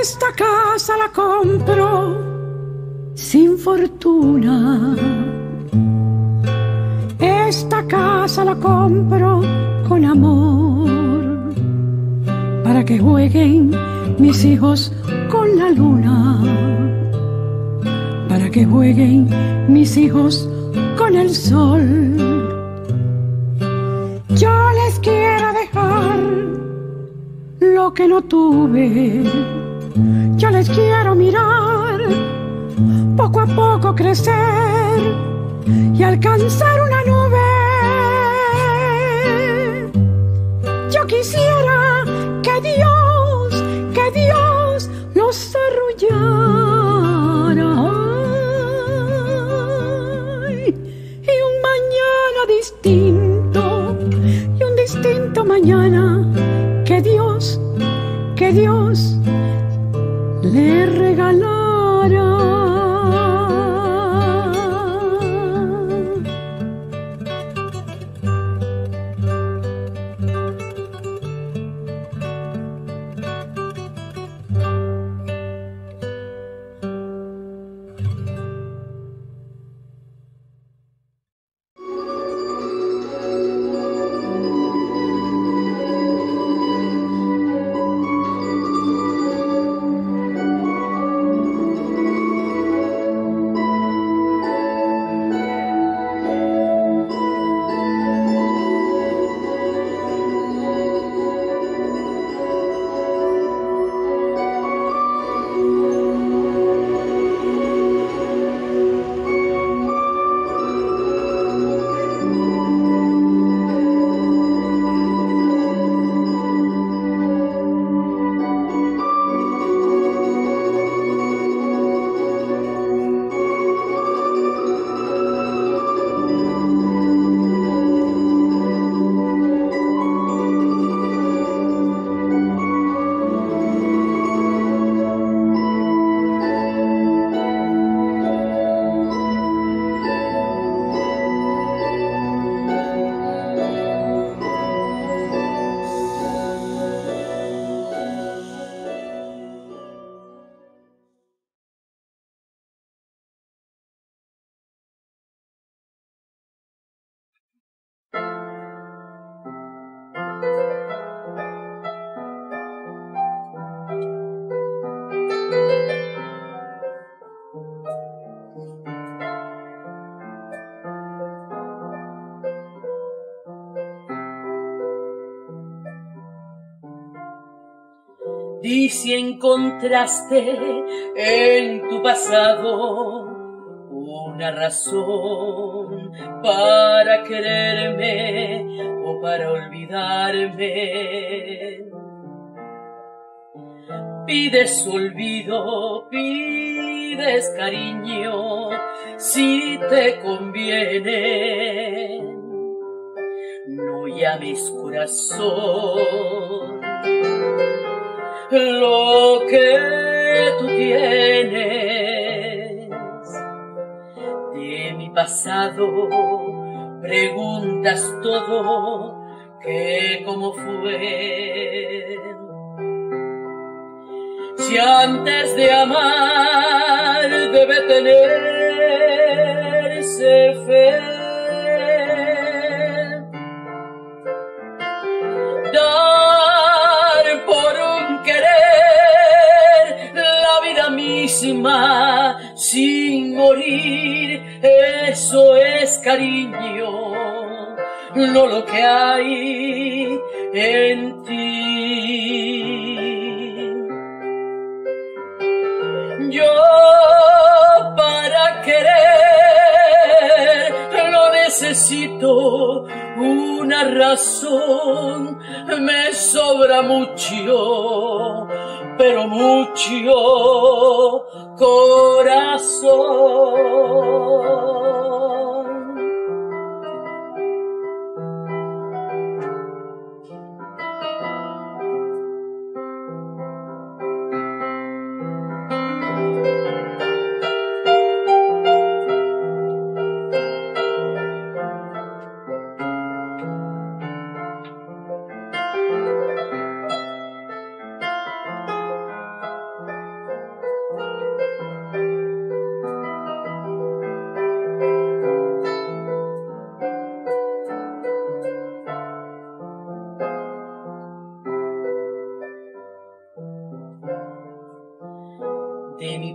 Esta casa la compro sin fortuna. Esta casa la compro con amor, para que jueguen mis hijos con la luna, para que jueguen mis hijos con el sol. Yo les quiero dejar lo que no tuve, yo les quiero mirar poco a poco crecer y alcanzar una nube. Yo quisiera que Dios los arrullara, y un mañana distinto, y un distinto mañana que Dios le regalara. Y si encontraste en tu pasado una razón para quererme o para olvidarme, pides olvido, pides cariño, si te conviene, no llames corazón lo que tú tienes. De mi pasado preguntas todo, que cómo fue. Si antes de amar debe tenerse fe, dar por un querer la vida misma sin morir, eso es cariño, no lo que hay en ti. Yo para querer no necesito una razón, me sobra mucho, pero mucho corazón.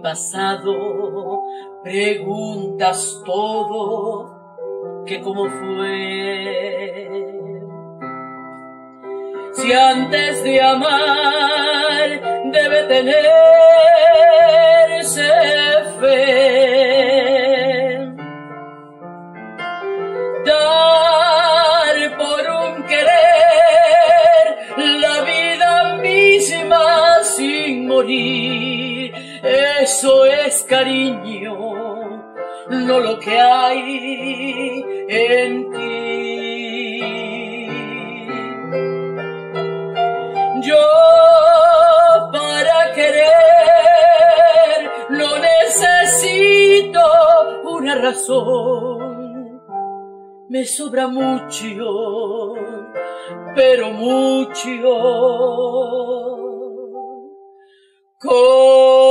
pasado, preguntas todo, que cómo fue. Si antes de amar debe tenerse fe, dar por un querer la vida misma sin morir, eso es cariño, no lo que hay en ti. Yo para querer no necesito una razón, me sobra mucho, pero mucho.